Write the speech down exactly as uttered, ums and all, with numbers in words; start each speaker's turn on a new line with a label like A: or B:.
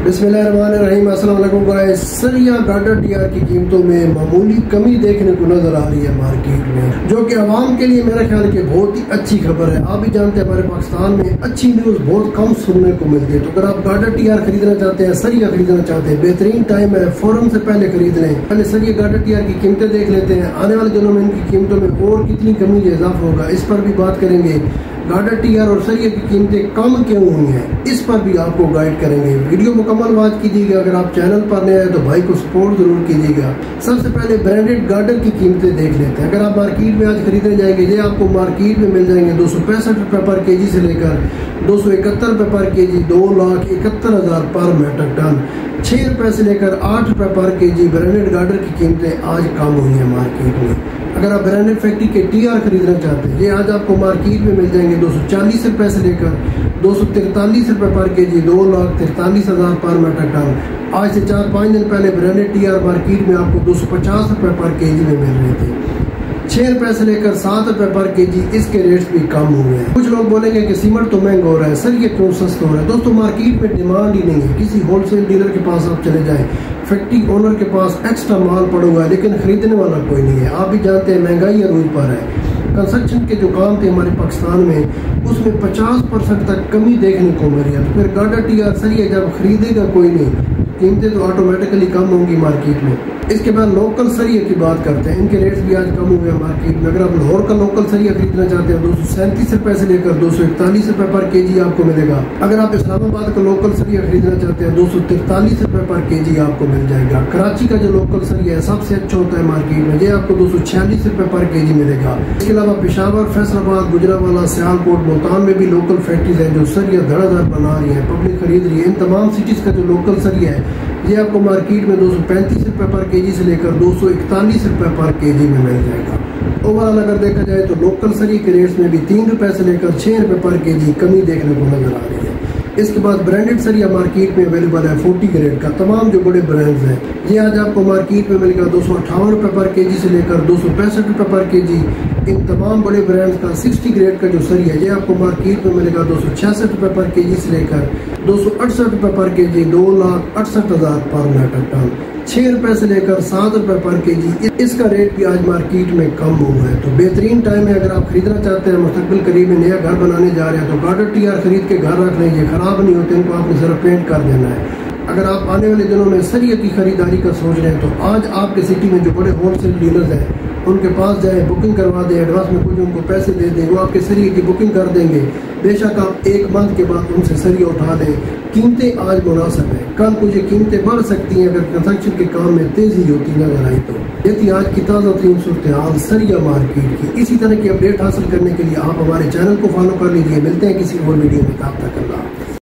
A: बिस्मिल्लाहिर्रहमानिर्रहीम। अस्सलाम वालेकुम गाइस। सरिया गार्डर टीआर की कीमतों में मामूली कमी देखने को नजर आ रही है मार्केट में, जो कि आवाम के लिए मेरे ख्याल के बहुत ही अच्छी खबर है। आप भी जानते हैं हमारे पाकिस्तान में अच्छी न्यूज़ बहुत कम सुनने को मिलती है। तो अगर आप गार्डर टीआर खरीदना चाहते हैं, सरिया खरीदना चाहते हैं, बेहतरीन टाइम है, फौरन से पहले खरीद लें। पहले सरिया गार्डर टीआर की कीमतें देख लेते हैं। आने वाले दिनों में इनकी कीमतों में और कितनी कमी या इजाफा होगा, इस पर भी बात करेंगे। गार्डर टीआर और सरिया की कीमतें कम क्यों हुई हैं, इस पर भी आपको गाइड करेंगे। वीडियो मुकम्मल वॉच कीजिएगा। अगर आप चैनल पर नए हैं तो भाई को सपोर्ट जरूर कीजिएगा। सबसे पहले ब्रांडेड गार्डर की कीमतें देख लेते हैं। अगर आप मार्केट में आज खरीदने जाएंगे, ये आपको मार्केट में मिल जाएंगे दो सौ पैंसठ रुपए पर के जी से लेकर दो सौ इकहत्तर रुपए पर के जी, दो लाख इकहत्तर हजार पर मेट्रिक टन, छह रुपए से लेकर आठ रुपए पर के जी। ब्रांडेड गार्डर की कीमतें आज कम हुई है मार्केट में। अगर आप ब्रांडेड फैक्ट्री के टीआर खरीदना चाहते हैं, ये आज आपको मार्केट में मिल जाएंगे दो सौ चालीस रुपए से लेकर दो सौ तिरतालीस रुपए पर के जी, दो लाख तिरतालीस हजार पर मेट्रिक टन। आज से चार पाँच दिन पहले ब्रांडेड टीआर मार्केट में आपको दो सौ पचास रुपए पर के जी में मिल रहे थे। छह रुपए से लेकर सात रुपए पर के जी इसके रेट्स भी कम हुए हैं। कुछ लोग बोलेंगे कि सीमेंट तो महंगा हो रहा है, सर ये क्यों सस्ता हो रहा है। दोस्तों, मार्केट में डिमांड ही नहीं है। किसी होलसेल डीलर के पास आप चले जाएं, फैक्ट्री ओनर के पास एक्स्ट्रा माल पड़ा हुआ है, लेकिन खरीदने वाला कोई नहीं है। आप भी जानते हैं महंगाई अरूज पर है। कंस्ट्रक्शन के जो काम थे हमारे पाकिस्तान में, उसमें पचास परसेंट तक कमी देखने को मिल रही है। तो फिर गार्डर टीआर सरिया जब खरीदेगा कोई नहीं, कीमतें तो ऑटोमेटिकली कम होंगी मार्केट में। इसके बाद लोकल सरिया की बात करते हैं। इनके रेट्स भी आज कम हुए हैं मार्केट में। अगर आप लाहौर का लोकल सरिया खरीदना चाहते हैं, दो सौ सैंतीस रुपए से लेकर दो सौ इकतालीस रुपए पर के जी आपको मिलेगा। अगर आप इस्लामाबाद का लोकल सरिया खरीदना चाहते हैं, दो सौ तिरतालीस रुपए पर के जी आपको मिल जाएगा। कराची का जो लोकल सरिया है सबसे अच्छा होता है मार्केट में, ये आपको दो सौ छियालीस रुपए पर के जी मिलेगा। इसके अलावा पेशावर, फैसलाबाद, गुजरावाला, सियालकोट, मुल्तान में भी लोकल फैक्ट्रीज हैं जो सरिया धड़ाधड़ बना रही है, पब्लिक खरीद रही है। इन तमाम सिटीज का जो लोकल सरिया है, ये आपको मार्केट में दो सौ पैंतीस रुपए पर के जी से लेकर दो सौ इकतालीस रुपए पर के जी में मिल जाएगा। ओवरऑल अगर देखा जाए तो लोकल सरिया के रेट्स में भी तीन रुपए से लेकर छह रुपए पर के जी कमी देखने को नजर आ रही है। इसके बाद ब्रांडेड सरिया मार्केट में अवेलेबल है फोर्टी ग्रेड का। तमाम जो बड़े ब्रांड्स हैं, ये आज आपको मार्केट में मिलेगा दो सौ अट्ठावन रुपए पर के जी से लेकर दो सौ पैंसठ रुपए पर के जी। इन तमाम बड़े ब्रांड्स का सिक्सटी ग्रेड का जो सरिया है, ये आपको मार्केट में मिलेगा दो सौ छियासठ रुपए पर के जी से लेकर दो सौ अड़सठ रुपए पर के जी, दो लाख अड़सठ हजार पर मेट्रिक टन, छह रुपए से लेकर सात रुपए पर के जी। इसका रेट भी आज मार्केट में कम हुआ है। तो बेहतरीन टाइम है। अगर आप खरीदना चाहते हैं, मुस्तकबिल करीब में नया घर बनाने जा रहे हैं, तो गार्डर टीआर खरीद के घर रख लें। ये खराब नहीं होते, इनको आपने सिर्फ पेंट कर देना है। अगर आप आने वाले दिनों में सरिया की खरीदारी का सोच रहे हैं, तो आज आपके सिटी में जो बड़े होलसेल डीलर्स हैं, उनके पास जाए, बुकिंग करवा दें, एडवांस में कुछ उनको पैसे दे दें, वो आपके सरिया की बुकिंग कर देंगे। बेशक आप एक मंथ के बाद उनसे सरिया उठा दें। कीमतें आज मुनासिब है, कल कुछ कीमतें बढ़ सकती हैं अगर कंस्ट्रक्शन के काम में तेजी होती नजर आई तो। ये थी आज की ताज़ा तरीन सूरत हाल सरिया मार्केट की। इसी तरह की अपडेट हासिल करने के लिए आप हमारे चैनल को फॉलो कर लीजिए। मिलते हैं किसी और वीडियो में, तब तक अल्लाह।